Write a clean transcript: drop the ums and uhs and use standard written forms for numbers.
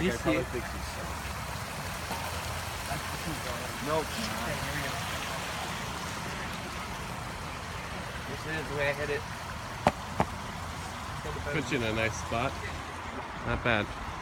you Okay, see Colin it? thinks he's safe. No. This is the way I hit it. Put you in a nice spot. Not bad.